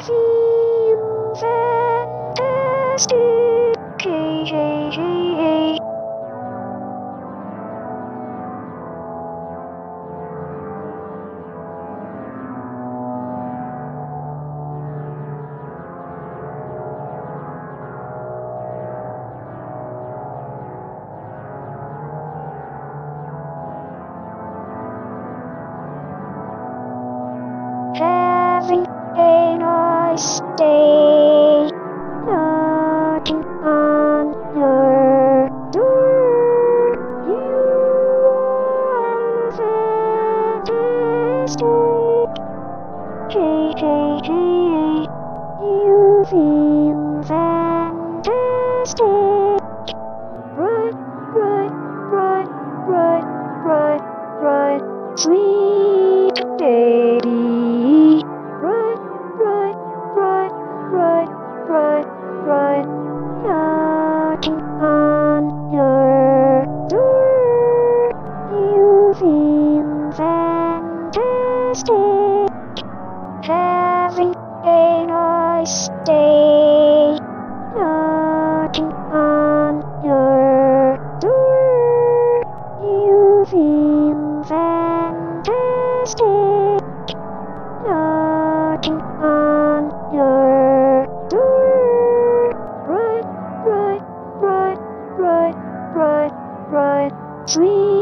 feel fantastic. Hey, hey, hey, hey. Having a nice day, knocking on your door. You are fantastic. Hey, hey, hey, you feel fantastic. Bright, bright, bright, bright, bright, bright, sweet lady. Bright, bright, bright, bright, bright, bright, knocking on your door. You feel fantastic. Having a nice day, knocking on your door. You feel fantastic. Knocking on your door. Bright, bright, bright, bright, bright, bright, sweet.